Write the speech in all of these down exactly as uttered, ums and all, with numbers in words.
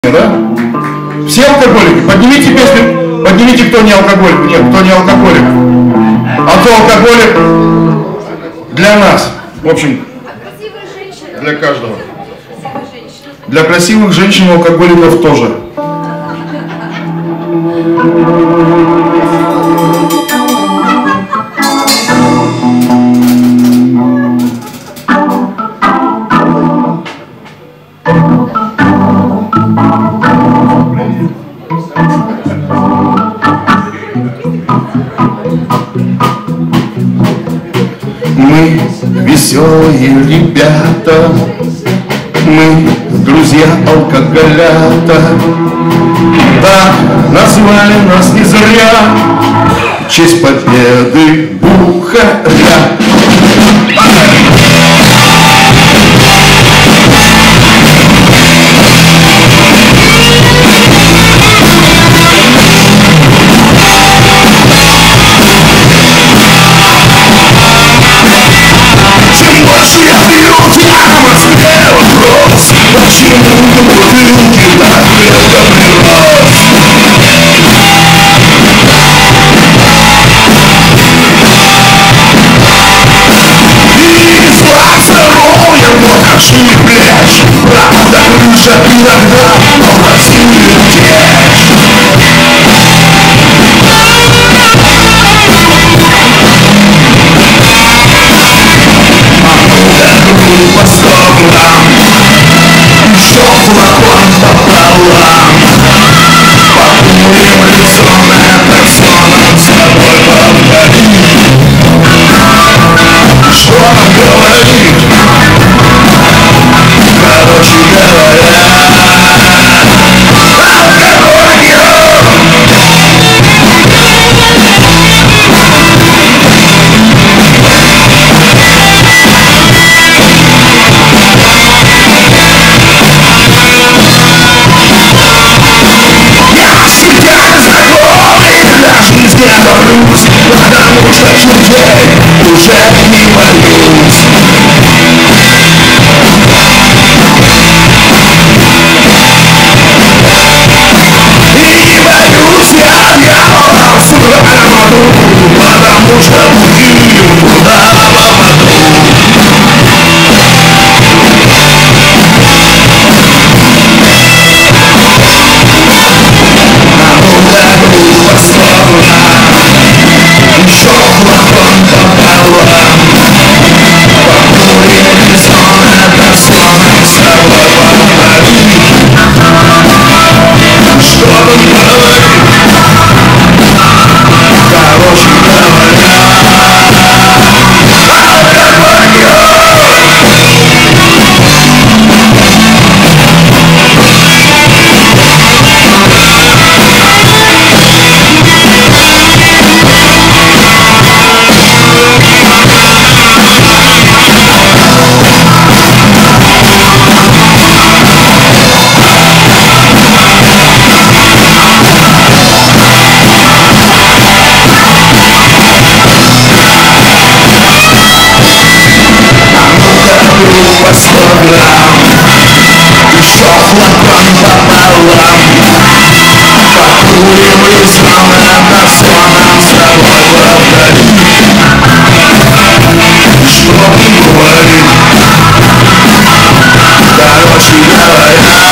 Да? Все алкоголики? Поднимите песню, поднимите, кто не алкоголик. Нет, кто не алкоголик. А кто алкоголик? Для нас. В общем, для каждого. Для красивых женщин и алкоголиков тоже. Мы веселые ребята, мы друзья алкоголята. Да, назвали нас не зря, в честь победы Бухаря. Правда, крыша иногда попросили течь. А ну-ка, грудь по сто грамм, еще флакон пополам. Покурим лицом, это все нам с тобой повторим. Что нам говорит? Короче говоря, я себя знакомый, даже не боюсь, потому что чужой уже не боюсь. Потому что будем куда попаду. А ну-ка, грудь по сторонам, еще флакон пополам. Покурим лицом, это сон с тобой повторим. Что там говорит? Короче говоря, по сто грамм, еще флакон пополам. Покурим лицом, это все нам с тобой повторим. Что он говорит? Короче говоря,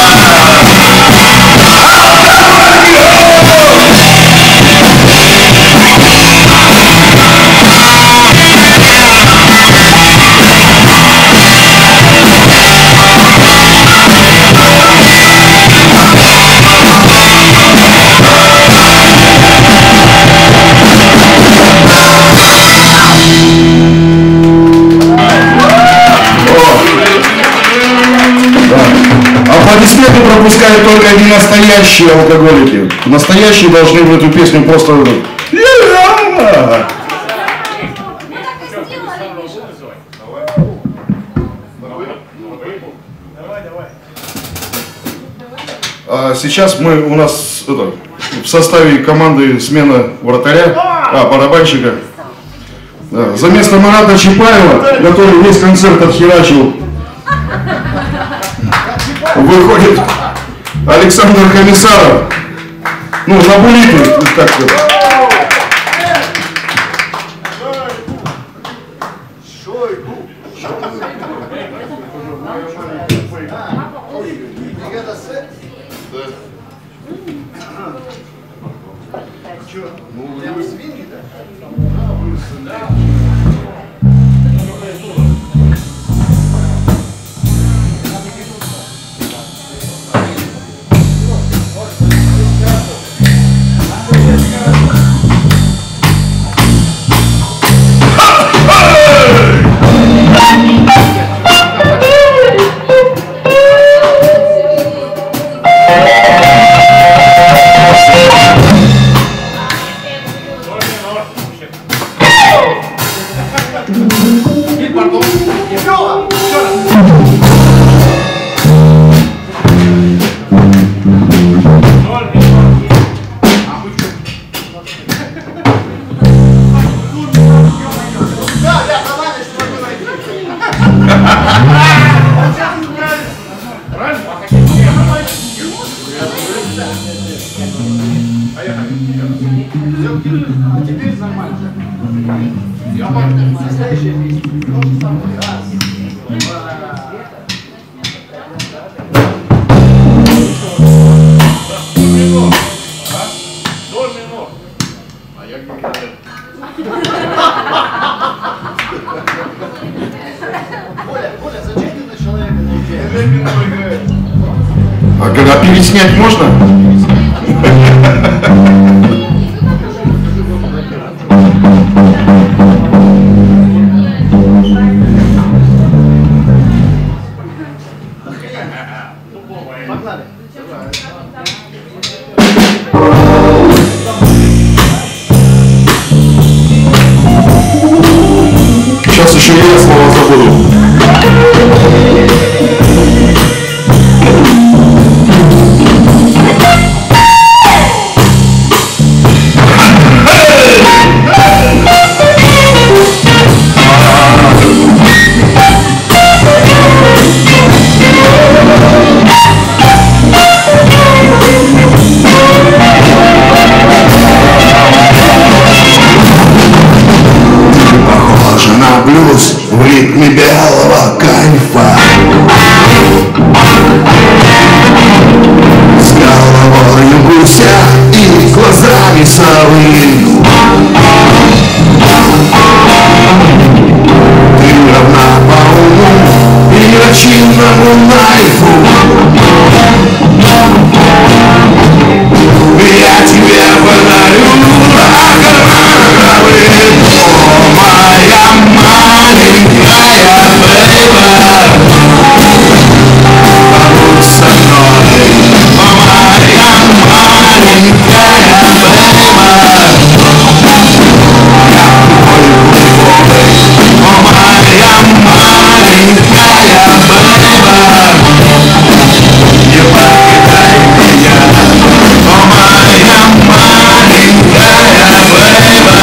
аплодисменты пропускают только не настоящие алкоголики. Настоящие должны в эту песню просто... А сейчас мы у нас это, в составе команды смена вратаря, а, барабанщика. Да, за место Марата Чапаева, который весь концерт отхерачил, выходит Александр Комиссаров. Ну, на булиту, как-то. А когда переснять можно? Сейчас еще я слова забуду. В ритме белого кайфа, с головою гуся и глазами совы. Ты равна по уму и начинному лайфу. Я тебе подарю огромный дом, моя маленькая бэйба. Побудь со мной, моя маленькая бэйба. Я твой любовь, моя маленькая бэйба. Не покидай меня, моя маленькая бэйба.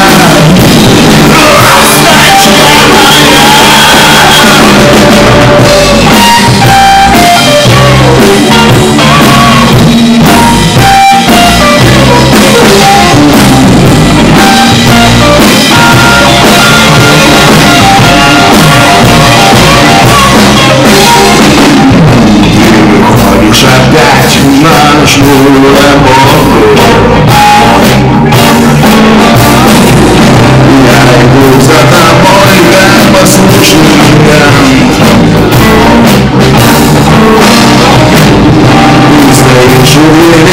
Опять на ночную работу. Я иду за тобой, как послушный гигант. Ты стоишь у